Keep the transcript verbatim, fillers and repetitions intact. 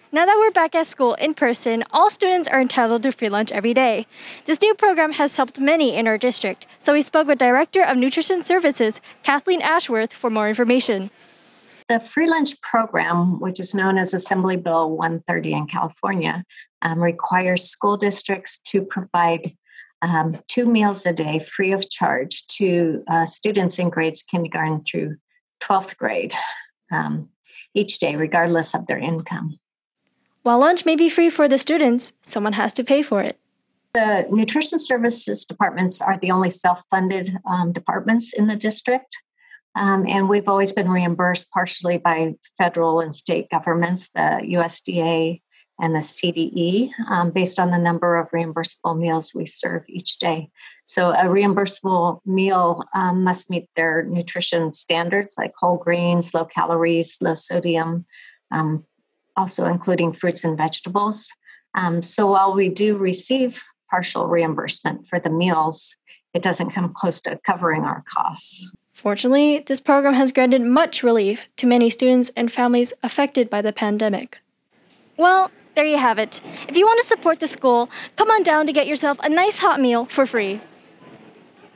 Now that we're back at school in person, all students are entitled to free lunch every day. This new program has helped many in our district, so we spoke with Director of Nutrition Services, Kathleen Ashworth, for more information. The free lunch program, which is known as Assembly Bill one thirty in California, um, requires school districts to provide um, two meals a day free of charge to uh, students in grades kindergarten through twelfth grade um, each day, regardless of their income. While lunch may be free for the students, someone has to pay for it. The nutrition services departments are the only self-funded um, departments in the district. Um, and we've always been reimbursed partially by federal and state governments, the U S D A and the C D E, um, based on the number of reimbursable meals we serve each day. So a reimbursable meal um, must meet their nutrition standards like whole grains, low calories, low sodium, um, also including fruits and vegetables. Um, so while we do receive partial reimbursement for the meals, it doesn't come close to covering our costs. Fortunately, this program has granted much relief to many students and families affected by the pandemic. Well, there you have it. If you want to support the school, come on down to get yourself a nice hot meal for free.